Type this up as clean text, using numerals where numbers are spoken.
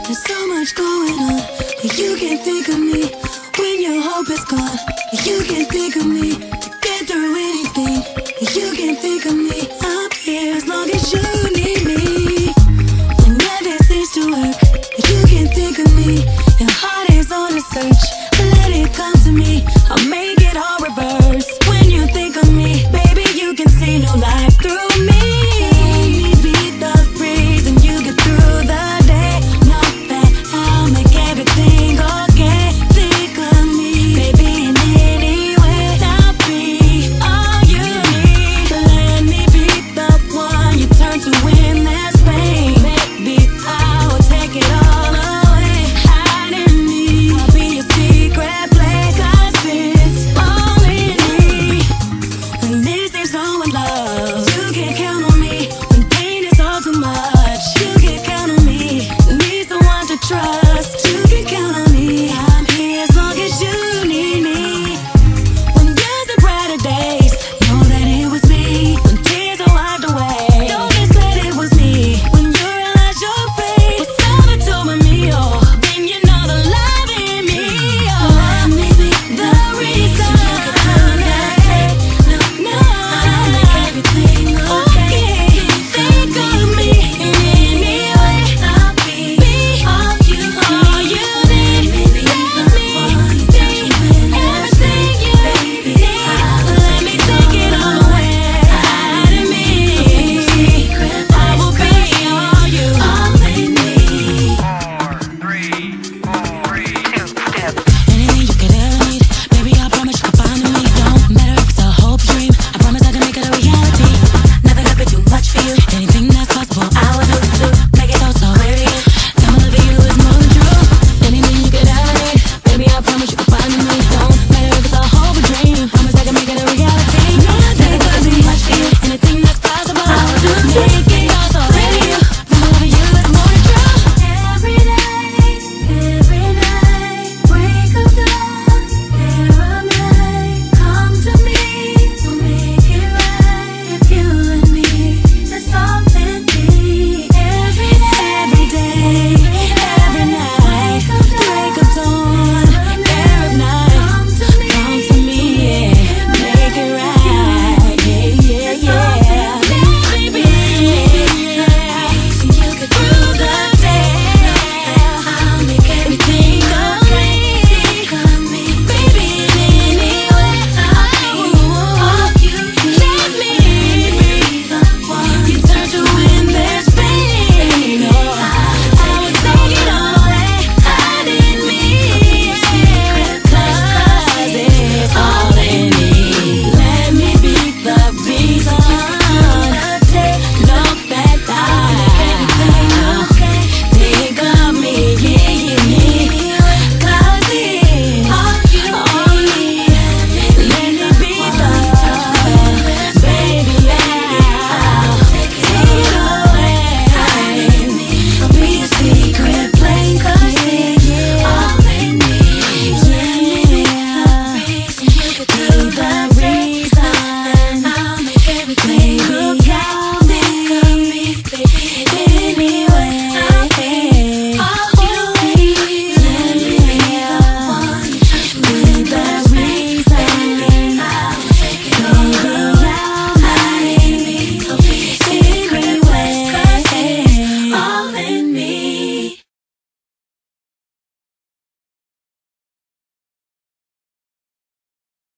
There's so much going on, and you can't think of me when your hope is gone. And you can't think of me to get through anything. And you can't think of me. I'm here as long as you need me. When nothing seems to work, and you can't think of me. Your heart is on a search.